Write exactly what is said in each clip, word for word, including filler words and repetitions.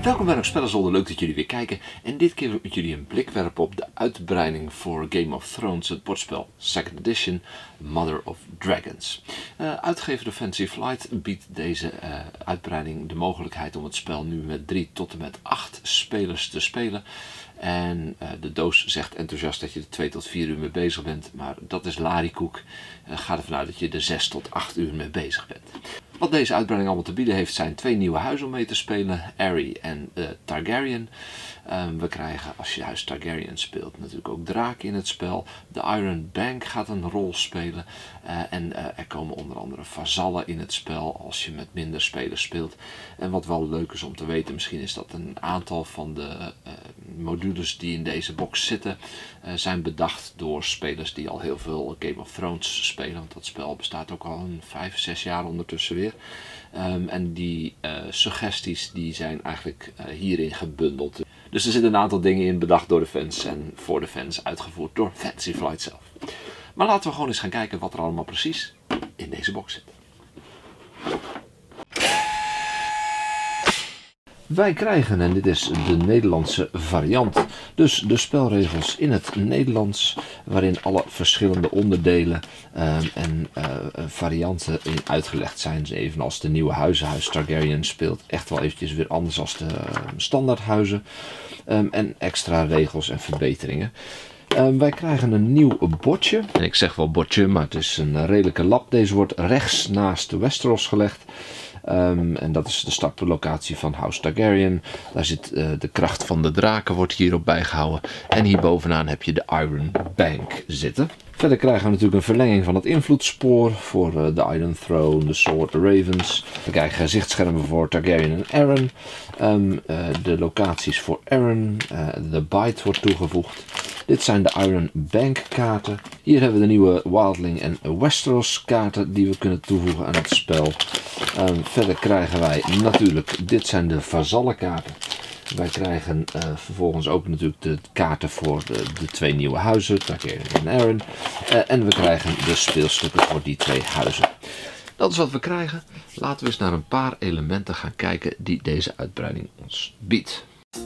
Welkom bij Spellenzolder, leuk dat jullie weer kijken. En dit keer wil ik met jullie een blik werpen op de uitbreiding voor Game of Thrones, het bordspel second edition, Mother of Dragons. Uh, uitgever de Fantasy Flight biedt deze uh, uitbreiding de mogelijkheid om het spel nu met drie tot en met acht spelers te spelen. En uh, de doos zegt enthousiast dat je er twee tot vier uur mee bezig bent, maar dat is lariekoek. Uh, ga ervan uit dat je er zes tot acht uur mee bezig bent. Wat deze uitbreiding allemaal te bieden heeft zijn twee nieuwe huizen om mee te spelen, Aerie en uh, Targaryen. Um, we krijgen, als je huis Targaryen speelt, natuurlijk ook draken in het spel. De Iron Bank gaat een rol spelen. Uh, en uh, er komen onder andere vazallen in het spel als je met minder spelers speelt. En wat wel leuk is om te weten, misschien is dat een aantal van de uh, modules die in deze box zitten, uh, zijn bedacht door spelers die al heel veel Game of Thrones spelen. Want dat spel bestaat ook al een vijf, zes jaar ondertussen weer. Um, en die uh, suggesties die zijn eigenlijk uh, hierin gebundeld. Dus er zitten een aantal dingen in bedacht door de fans en voor de fans uitgevoerd door Fantasy Flight zelf. Maar laten we gewoon eens gaan kijken wat er allemaal precies in deze box zit. Wij krijgen, en dit is de Nederlandse variant, dus de spelregels in het Nederlands, waarin alle verschillende onderdelen uh, en uh, varianten in uitgelegd zijn. Evenals de nieuwe huizen. Huis Targaryen speelt echt wel eventjes weer anders als de uh, standaardhuizen. Um, en extra regels en verbeteringen. Um, wij krijgen een nieuw bordje. En ik zeg wel bordje, maar het is een redelijke lap. Deze wordt rechts naast de Westeros gelegd. Um, en dat is de startlocatie van House Targaryen. Daar zit uh, de kracht van de draken wordt hierop bijgehouden. En hier bovenaan heb je de Iron Bank zitten. Verder krijgen we natuurlijk een verlenging van het invloedsspoor voor uh, de Iron Throne, de Sword, de Ravens. We krijgen gezichtschermen voor Targaryen en Aeron. Um, uh, de locaties voor Aeron. Uh, de Bite wordt toegevoegd. Dit zijn de Iron Bank kaarten. Hier hebben we de nieuwe Wildling en Westeros kaarten die we kunnen toevoegen aan het spel. Um, verder krijgen wij natuurlijk, dit zijn de vazallenkaarten. Wij krijgen uh, vervolgens ook natuurlijk de kaarten voor de, de twee nieuwe huizen, Targaryen en Aeron. Uh, en we krijgen de speelstukken voor die twee huizen. Dat is wat we krijgen. Laten we eens naar een paar elementen gaan kijken die deze uitbreiding ons biedt.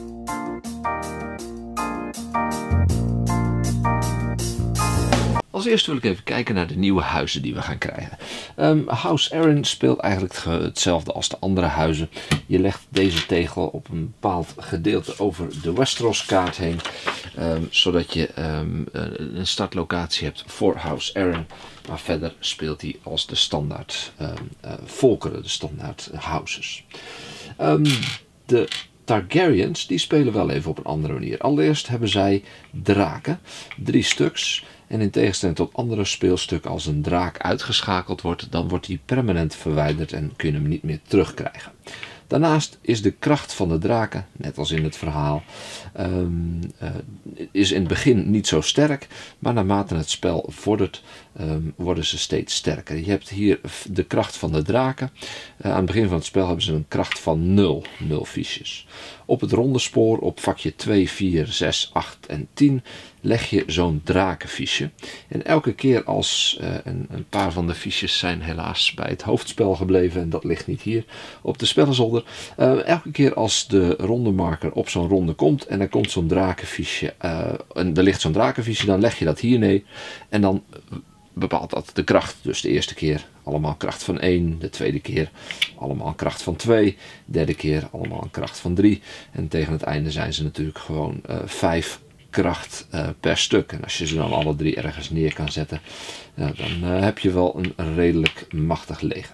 Als eerste wil ik even kijken naar de nieuwe huizen die we gaan krijgen. Um, House Aeron speelt eigenlijk hetzelfde als de andere huizen. Je legt deze tegel op een bepaald gedeelte over de Westeros kaart heen. Um, zodat je um, een startlocatie hebt voor House Aeron. Maar verder speelt hij als de standaard um, uh, volkeren, de standaard houses. Um, de Targaryens die spelen wel even op een andere manier. Allereerst hebben zij draken, drie stuks. En in tegenstelling tot andere speelstukken, als een draak uitgeschakeld wordt, dan wordt die permanent verwijderd en kun je hem niet meer terugkrijgen. Daarnaast is de kracht van de draken, net als in het verhaal, um, uh, is in het begin niet zo sterk, maar naarmate het spel vordert, um, worden ze steeds sterker. Je hebt hier de kracht van de draken. Uh, aan het begin van het spel hebben ze een kracht van nul, nul fiches. Op het ronde spoor, op vakje twee, vier, zes, acht en tien, leg je zo'n drakenfiche. En elke keer als, uh, een, een paar van de fiches zijn helaas bij het hoofdspel gebleven, en dat ligt niet hier op de spellenzolder. Uh, elke keer als de rondemarker op zo'n ronde komt en er komt zo'n drakenfiche, uh, en er ligt zo'n drakenfiche, dan leg je dat hier neer en dan bepaalt dat de kracht. Dus de eerste keer allemaal kracht van één, de tweede keer allemaal kracht van twee, de derde keer allemaal een kracht van drie. En tegen het einde zijn ze natuurlijk gewoon uh, vijf kracht uh, per stuk. En als je ze dan alle drie ergens neer kan zetten, uh, dan uh, heb je wel een redelijk machtig leger.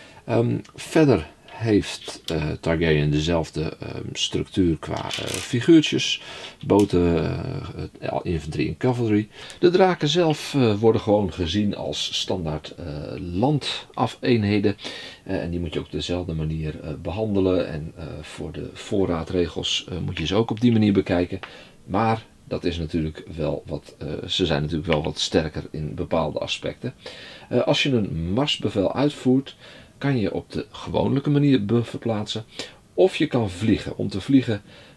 Um, verder heeft uh, Targaryen dezelfde uh, structuur qua uh, figuurtjes, boten, uh, infanterie en cavalry. De draken zelf uh, worden gewoon gezien als standaard uh, landafeenheden. Uh, en die moet je ook op dezelfde manier uh, behandelen. En uh, voor de voorraadregels uh, moet je ze ook op die manier bekijken. Maar dat is natuurlijk wel wat, uh, ze zijn natuurlijk wel wat sterker in bepaalde aspecten. Uh, als je een marsbevel uitvoert, kan je op de gewone manier verplaatsen. Of je kan vliegen. Om te vliegen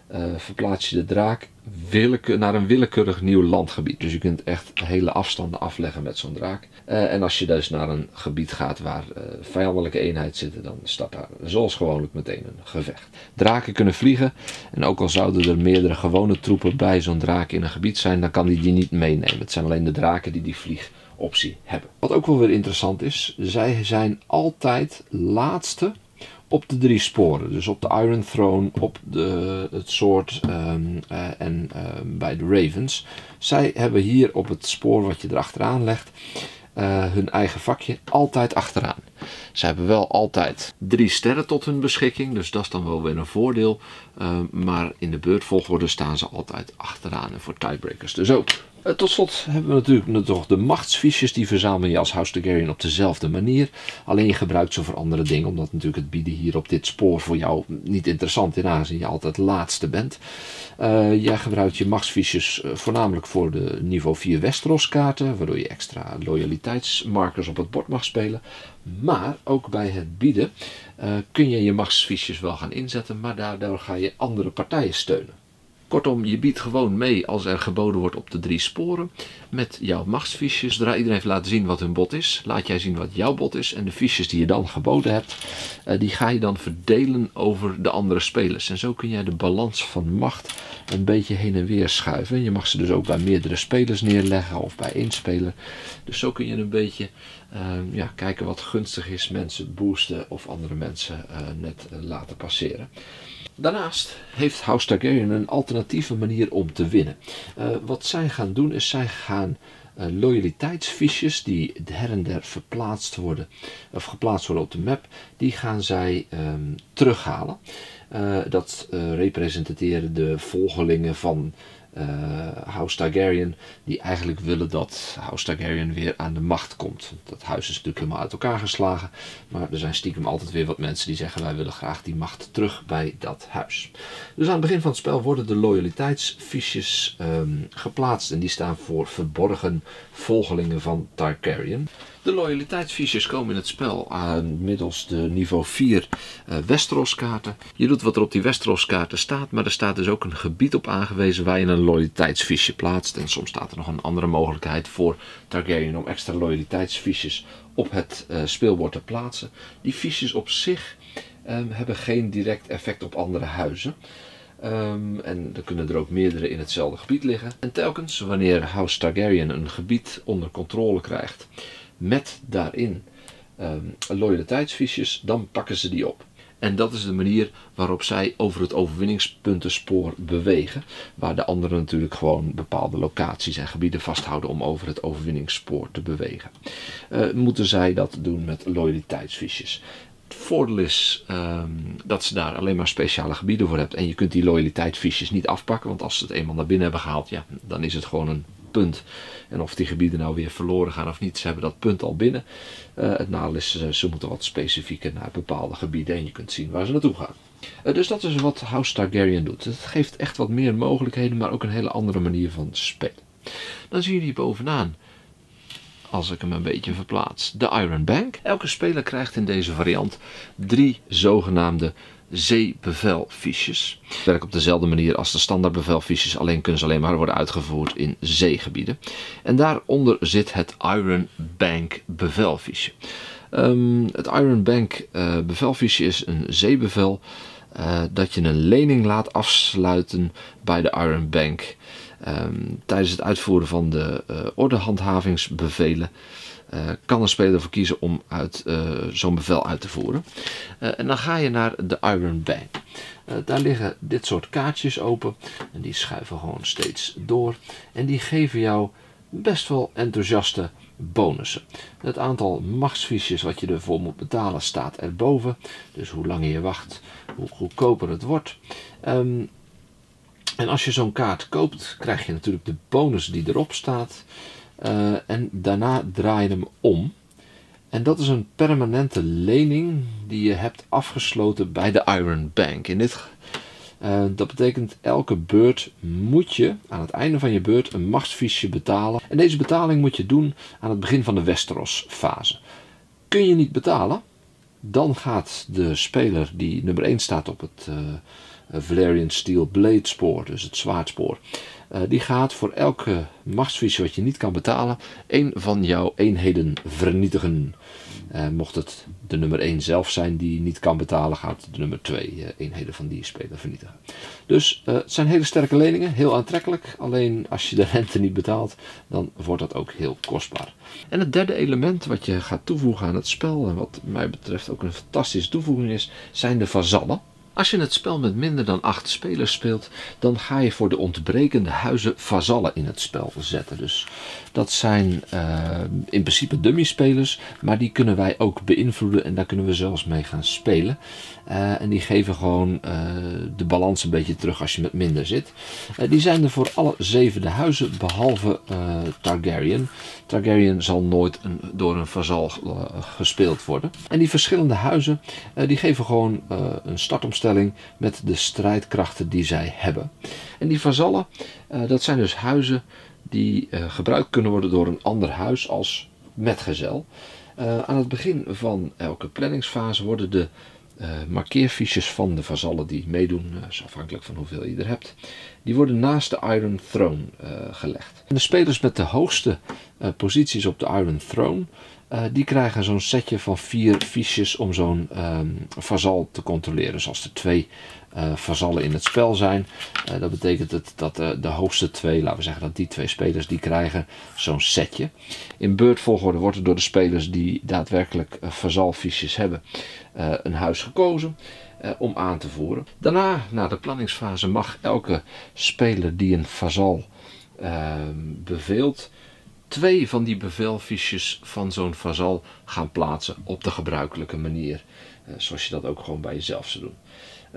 uh, verplaats je de draak willekeur, naar een willekeurig nieuw landgebied. Dus je kunt echt hele afstanden afleggen met zo'n draak. Uh, en als je dus naar een gebied gaat waar uh, vijandelijke eenheid zitten, dan start daar zoals gewoonlijk meteen een gevecht. Draken kunnen vliegen en ook al zouden er meerdere gewone troepen bij zo'n draak in een gebied zijn, dan kan die die niet meenemen. Het zijn alleen de draken die die vliegoptie hebben. Wat ook wel weer interessant is, zij zijn altijd laatste op de drie sporen. Dus op de Iron Throne, op de, het Sword um, uh, en uh, bij de Ravens. Zij hebben hier op het spoor wat je erachteraan legt, uh, hun eigen vakje altijd achteraan. Ze hebben wel altijd drie sterren tot hun beschikking, dus dat is dan wel weer een voordeel. Uh, maar in de beurtvolgorde staan ze altijd achteraan en voor tiebreakers dus ook. Uh, tot slot hebben we natuurlijk nog de machtsfiches, die verzamel je als House Targaryen op dezelfde manier. Alleen je gebruikt ze voor andere dingen, omdat natuurlijk het bieden hier op dit spoor voor jou niet interessant is, aangezien je altijd laatste bent. Uh, jij gebruikt je machtsfiches uh, voornamelijk voor de niveau vier Westeros kaarten, waardoor je extra loyaliteitsmarkers op het bord mag spelen. Maar ook bij het bieden uh, kun je je machtsfiches wel gaan inzetten, maar daardoor ga je andere partijen steunen. Kortom, je biedt gewoon mee als er geboden wordt op de drie sporen met jouw machtsfiches. Zodra iedereen heeft laten zien wat hun bod is, laat jij zien wat jouw bod is. En de fiches die je dan geboden hebt, uh, die ga je dan verdelen over de andere spelers. En zo kun jij de balans van macht een beetje heen en weer schuiven. Je mag ze dus ook bij meerdere spelers neerleggen of bij één speler. Dus zo kun je een beetje uh, ja, kijken wat gunstig is, mensen boosten of andere mensen uh, net uh, laten passeren. Daarnaast heeft House Targaryen een alternatieve manier om te winnen. Uh, wat zij gaan doen is, zij gaan uh, loyaliteitsfiches die her en der verplaatst worden, of geplaatst worden op de map, die gaan zij um, terughalen. Uh, dat uh, representeren de volgelingen van uh, House Targaryen, die eigenlijk willen dat House Targaryen weer aan de macht komt. Dat huis is natuurlijk helemaal uit elkaar geslagen, maar er zijn stiekem altijd weer wat mensen die zeggen wij willen graag die macht terug bij dat huis. Dus aan het begin van het spel worden de loyaliteitsfiches um, geplaatst en die staan voor verborgen volgelingen van Targaryen. De loyaliteitsfiches komen in het spel aan middels de niveau vier uh, Westeros kaarten. Je doet wat er op die Westeros kaarten staat, maar er staat dus ook een gebied op aangewezen waar je een loyaliteitsfiche plaatst. En soms staat er nog een andere mogelijkheid voor Targaryen om extra loyaliteitsfiches op het uh, speelbord te plaatsen. Die fiches op zich um, hebben geen direct effect op andere huizen. Um, en er kunnen er ook meerdere in hetzelfde gebied liggen. En telkens wanneer House Targaryen een gebied onder controle krijgt met daarin um, loyaliteitsfiches, dan pakken ze die op. En dat is de manier waarop zij over het overwinningspuntenspoor bewegen. Waar de anderen natuurlijk gewoon bepaalde locaties en gebieden vasthouden om over het overwinningsspoor te bewegen. Uh, moeten zij dat doen met loyaliteitsfiches. Het voordeel is um, dat ze daar alleen maar speciale gebieden voor hebt. En je kunt die loyaliteitsfiches niet afpakken. Want als ze het eenmaal naar binnen hebben gehaald, ja, dan is het gewoon een punt. En of die gebieden nou weer verloren gaan of niet, ze hebben dat punt al binnen. Uh, het nadeel is, uh, ze moeten wat specifieker naar bepaalde gebieden en je kunt zien waar ze naartoe gaan. Uh, dus dat is wat House Targaryen doet. Het geeft echt wat meer mogelijkheden, maar ook een hele andere manier van spelen. Dan zien jullie bovenaan, als ik hem een beetje verplaats, de Iron Bank. Elke speler krijgt in deze variant drie zogenaamde zeebevelfiches. Het werkt op dezelfde manier als de standaard bevelfiches, alleen kunnen ze alleen maar worden uitgevoerd in zeegebieden. En daaronder zit het Iron Bank bevelfiche. Um, het Iron Bank uh, bevelfiche is een zeebevel uh, dat je een lening laat afsluiten bij de Iron Bank. Um, tijdens het uitvoeren van de uh, ordehandhavingsbevelen uh, kan een speler ervoor kiezen om uit uh, zo'n bevel uit te voeren. Uh, en dan ga je naar de Iron Bank. Uh, daar liggen dit soort kaartjes open en die schuiven gewoon steeds door en die geven jou best wel enthousiaste bonussen. Het aantal machtsfiches wat je ervoor moet betalen staat erboven, dus hoe langer je wacht, hoe goedkoper het wordt. Um, En als je zo'n kaart koopt, krijg je natuurlijk de bonus die erop staat. Uh, en daarna draai je hem om. En dat is een permanente lening die je hebt afgesloten bij de Iron Bank. In dit, uh, dat betekent elke beurt moet je aan het einde van je beurt een machtsfiche betalen. En deze betaling moet je doen aan het begin van de Westeros fase. Kun je niet betalen, dan gaat de speler die nummer één staat op het... Uh, uh, Valyrian Steel Blade spoor, dus het zwaardspoor. Uh, die gaat voor elke machtsfiche wat je niet kan betalen, één van jouw eenheden vernietigen. Uh, mocht het de nummer één zelf zijn die niet kan betalen, gaat de nummer twee uh, eenheden van die speler vernietigen. Dus uh, het zijn hele sterke leningen, heel aantrekkelijk. Alleen als je de rente niet betaalt, dan wordt dat ook heel kostbaar. En het derde element wat je gaat toevoegen aan het spel, en wat mij betreft ook een fantastische toevoeging is, zijn de vazallen. Als je het spel met minder dan acht spelers speelt, dan ga je voor de ontbrekende huizen vazallen in het spel zetten. Dus dat zijn uh, in principe dummy spelers, maar die kunnen wij ook beïnvloeden en daar kunnen we zelfs mee gaan spelen. Uh, en die geven gewoon uh, de balans een beetje terug als je met minder zit. Uh, die zijn er voor alle zevende huizen, behalve uh, Targaryen. Targaryen zal nooit een, door een vazal uh, gespeeld worden. En die verschillende huizen, uh, die geven gewoon uh, een startomstelling met de strijdkrachten die zij hebben. En die vazallen, uh, dat zijn dus huizen die uh, gebruikt kunnen worden door een ander huis als metgezel. Uh, aan het begin van elke planningsfase worden de uh, markeerfiches van de vazallen die meedoen, uh, is afhankelijk van hoeveel je er hebt, die worden naast de Iron Throne uh, gelegd. En de spelers met de hoogste uh, posities op de Iron Throne, uh, die krijgen zo'n setje van vier fiches om zo'n um, vazal te controleren. Dus als er twee uh, vazallen in het spel zijn, uh, dat betekent het dat uh, de hoogste twee, laten we zeggen dat die twee spelers, die krijgen zo'n setje. In beurtvolgorde wordt er door de spelers die daadwerkelijk uh, vazalfiches hebben, uh, een huis gekozen Uh, om aan te voeren. Daarna, na de planningsfase, mag elke speler die een vazal uh, beveelt, twee van die bevelfiches van zo'n vazal gaan plaatsen op de gebruikelijke manier. Uh, zoals je dat ook gewoon bij jezelf zou doen.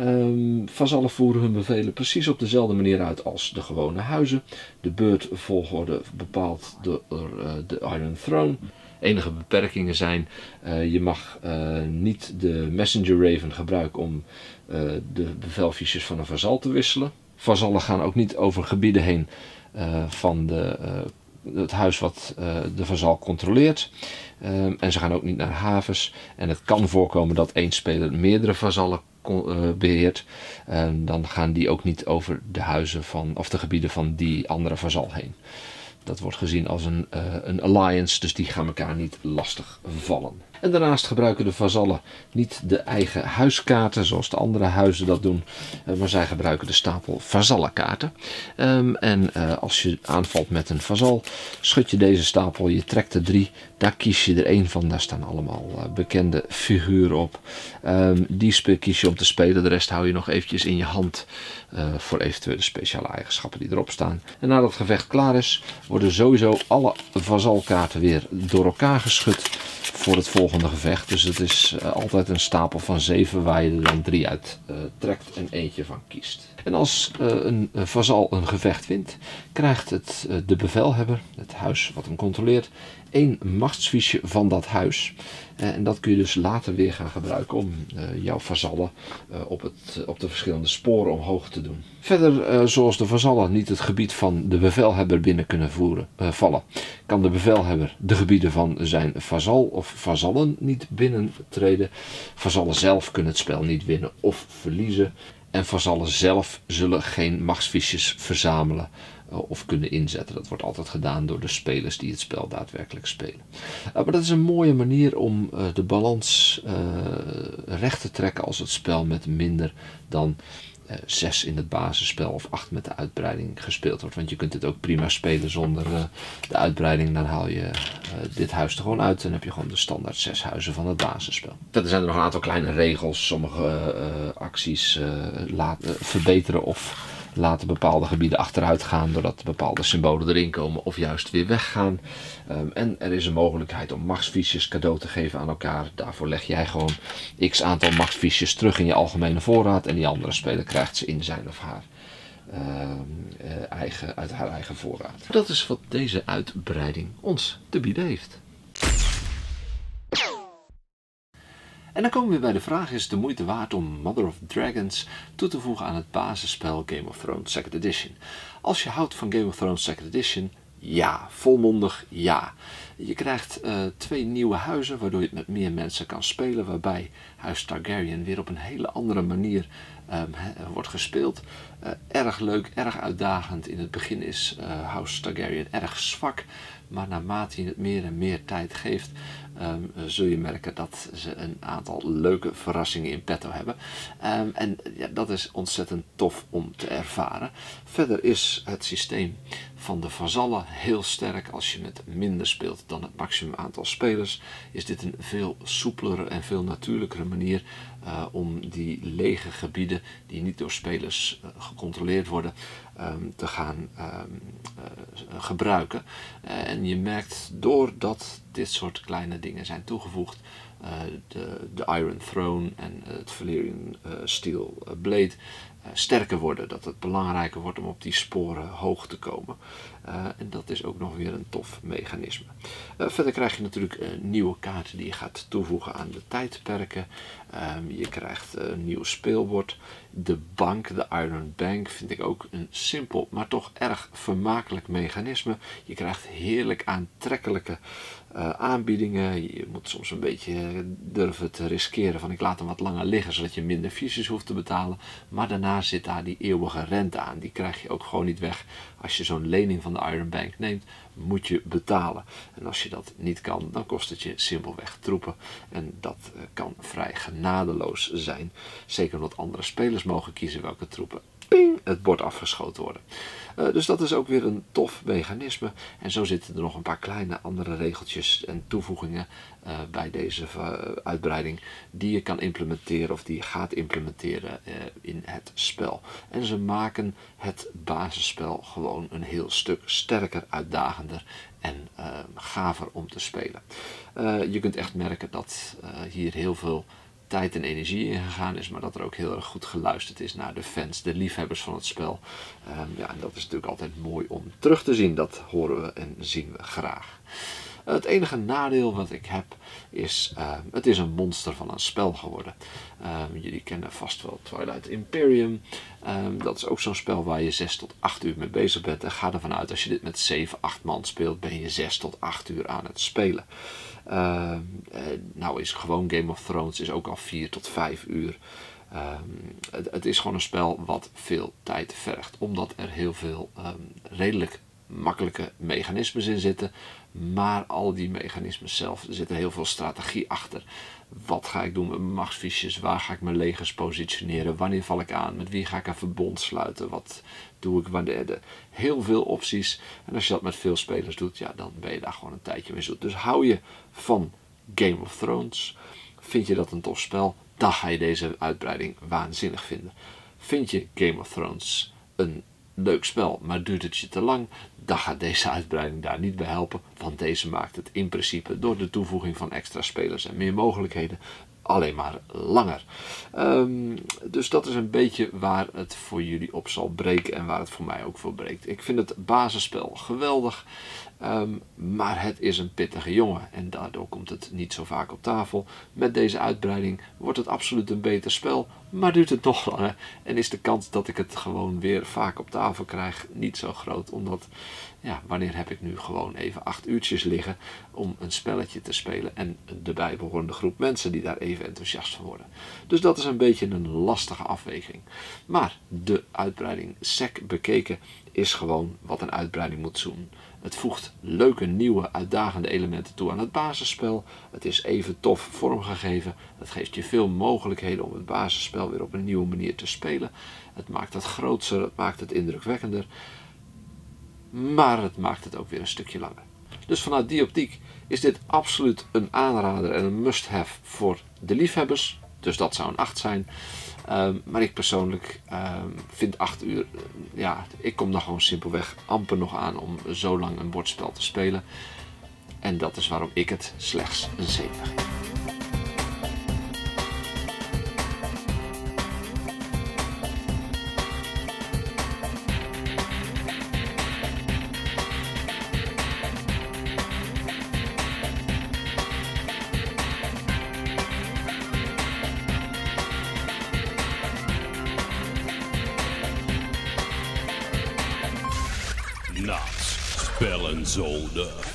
Um, vazallen voeren hun bevelen precies op dezelfde manier uit als de gewone huizen. De beurtvolgorde bepaald door uh, de Iron Throne. Enige beperkingen zijn, uh, je mag uh, niet de Messenger Raven gebruiken om uh, de bevelfiches van een vazal te wisselen. Vazallen gaan ook niet over gebieden heen uh, van de, uh, het huis wat uh, de vazal controleert. Um, en ze gaan ook niet naar havens. En het kan voorkomen dat één speler meerdere vazallen uh, beheert. Um, dan gaan die ook niet over de huizen van, of de gebieden van die andere vazal heen. Dat wordt gezien als een, uh, een alliance, dus die gaan elkaar niet lastig vallen. En daarnaast gebruiken de vazallen niet de eigen huiskaarten zoals de andere huizen dat doen, uh, maar zij gebruiken de stapel vazallenkaarten. Um, en uh, als je aanvalt met een vazal, schud je deze stapel, je trekt er drie, daar kies je er één van, daar staan allemaal uh, bekende figuren op. Um, die kies je om te spelen, de rest hou je nog eventjes in je hand uh, voor eventuele speciale eigenschappen die erop staan. En nadat het gevecht klaar is, worden sowieso alle vazalkaarten weer door elkaar geschud voor het volgende gevecht. Dus het is uh, altijd een stapel van zeven waar je er dan drie uit uh, trekt en eentje van kiest. En als uh, een, een vazal een gevecht wint, krijgt het, uh, de bevelhebber, het huis wat hem controleert, één machtsfiche van dat huis. Uh, en dat kun je dus later weer gaan gebruiken om uh, jouw vazallen uh, op, het, op de verschillende sporen omhoog te doen. Verder, uh, zoals de vazallen niet het gebied van de bevelhebber binnen kunnen voeren, uh, vallen, kan de bevelhebber de gebieden van zijn vazal of vazallen niet binnentreden. Vazallen zelf kunnen het spel niet winnen of verliezen. En vazallen zelf zullen geen machtsfiches verzamelen uh, of kunnen inzetten. Dat wordt altijd gedaan door de spelers die het spel daadwerkelijk spelen. Uh, maar dat is een mooie manier om uh, de balans uh, recht te trekken als het spel met minder dan uh, zes in het basisspel of acht met de uitbreiding gespeeld wordt. Want je kunt dit ook prima spelen zonder uh, de uitbreiding. Dan haal je uh, dit huis er gewoon uit en heb je gewoon de standaard zes huizen van het basisspel. Verder zijn er nog een aantal kleine regels. Sommige uh, acties uh, laten, uh, verbeteren of laten bepaalde gebieden achteruit gaan doordat bepaalde symbolen erin komen of juist weer weggaan. Um, en er is een mogelijkheid om machtsfiches cadeau te geven aan elkaar. Daarvoor leg jij gewoon x aantal machtsfiches terug in je algemene voorraad en die andere speler krijgt ze in zijn of haar uh, uh, eigen, uit haar eigen voorraad. Dat is wat deze uitbreiding ons te bieden heeft. En dan komen we bij de vraag, is het de moeite waard om Mother of Dragons toe te voegen aan het basisspel Game of Thrones second Edition? Als je houdt van Game of Thrones second Edition, ja, volmondig ja. Je krijgt uh, twee nieuwe huizen waardoor je het met meer mensen kan spelen, waarbij huis Targaryen weer op een hele andere manier um, wordt gespeeld. Uh, erg leuk, erg uitdagend. In het begin is uh, House Targaryen erg zwak, maar naarmate je het meer en meer tijd geeft, um, zul je merken dat ze een aantal leuke verrassingen in petto hebben. Um, en ja, dat is ontzettend tof om te ervaren. Verder is het systeem van de vazallen heel sterk. Als je met minder speelt dan het maximum aantal spelers, is dit een veel soepelere en veel natuurlijkere manier uh, om die lege gebieden die niet door spelers uh, gecontroleerd worden, um, te gaan um, uh, gebruiken. Uh, en je merkt doordat dit soort kleine dingen zijn toegevoegd, uh, de, de Iron Throne en het Valyrian uh, Steel Blade uh, sterker worden. Dat het belangrijker wordt om op die sporen hoog te komen. Uh, en dat is ook nog weer een tof mechanisme. Uh, verder krijg je natuurlijk uh, nieuwe kaarten die je gaat toevoegen aan de tijdperken. Um, je krijgt uh, een nieuw speelbord. De bank, de Iron Bank, vind ik ook een simpel, maar toch erg vermakelijk mechanisme. Je krijgt heerlijk aantrekkelijke uh, aanbiedingen. Je moet soms een beetje durven te riskeren van ik laat hem wat langer liggen, zodat je minder visies hoeft te betalen. Maar daarna zit daar die eeuwige rente aan. Die krijg je ook gewoon niet weg. Als je zo'n lening van de Iron Bank neemt, moet je betalen. En als je dat niet kan, dan kost het je simpelweg troepen. En dat uh, kan vrij genadeloos zijn. Zeker omdat andere spelers mogen kiezen welke troepen ping, het bord afgeschoten worden. Uh, dus dat is ook weer een tof mechanisme. En zo zitten er nog een paar kleine andere regeltjes en toevoegingen uh, bij deze uh, uitbreiding die je kan implementeren of die je gaat implementeren uh, in het spel. En ze maken het basisspel gewoon een heel stuk sterker, uitdagender en uh, gaver om te spelen. Uh, je kunt echt merken dat uh, hier heel veel tijd en energie in gegaan is, maar dat er ook heel erg goed geluisterd is naar de fans, de liefhebbers van het spel. Um, ja, en dat is natuurlijk altijd mooi om terug te zien. Dat horen we en zien we graag. Uh, het enige nadeel wat ik heb is, uh, het is een monster van een spel geworden. Um, jullie kennen vast wel Twilight Imperium. Um, dat is ook zo'n spel waar je zes tot acht uur mee bezig bent. En ga ervan uit, als je dit met zeven, acht man speelt, ben je zes tot acht uur aan het spelen. Uh, uh, nou is gewoon Game of Thrones is ook al vier tot vijf uur. Um, het, het is gewoon een spel wat veel tijd vergt. Omdat er heel veel um, redelijk makkelijke mechanismes in zitten. Maar al die mechanismes zelf, er zit er heel veel strategie achter. Wat ga ik doen met mijn machtsfiches? Waar ga ik mijn legers positioneren? Wanneer val ik aan? Met wie ga ik een verbond sluiten? Wat doe ik wanneer? De, heel veel opties. En als je dat met veel spelers doet, ja, dan ben je daar gewoon een tijdje mee zoet. Dus hou je van Game of Thrones. Vind je dat een tof spel? Dan ga je deze uitbreiding waanzinnig vinden. Vind je Game of Thrones een leuk spel, maar duurt het je te lang, dan gaat deze uitbreiding daar niet bij helpen, want deze maakt het in principe door de toevoeging van extra spelers en meer mogelijkheden alleen maar langer. Um, dus dat is een beetje waar het voor jullie op zal breken en waar het voor mij ook voor breekt. Ik vind het basisspel geweldig, um, maar het is een pittige jongen en daardoor komt het niet zo vaak op tafel. Met deze uitbreiding wordt het absoluut een beter spel, maar duurt het nog langer en is de kans dat ik het gewoon weer vaak op tafel krijg niet zo groot, omdat ja, wanneer heb ik nu gewoon even acht uurtjes liggen om een spelletje te spelen en de bijbehorende groep mensen die daar even enthousiast van worden. Dus dat is een beetje een lastige afweging. Maar de uitbreiding S E C bekeken is gewoon wat een uitbreiding moet doen. Het voegt leuke, nieuwe, uitdagende elementen toe aan het basisspel. Het is even tof vormgegeven. Het geeft je veel mogelijkheden om het basisspel weer op een nieuwe manier te spelen. Het maakt het groter, het maakt het indrukwekkender. Maar het maakt het ook weer een stukje langer. Dus vanuit die optiek is dit absoluut een aanrader en een must-have voor de liefhebbers. Dus dat zou een acht zijn. Um, maar ik persoonlijk um, vind acht uur, uh, ja, ik kom daar gewoon simpelweg amper nog aan om zo lang een bordspel te spelen. En dat is waarom ik het slechts een zeven geef. Nachts Spellenzolder.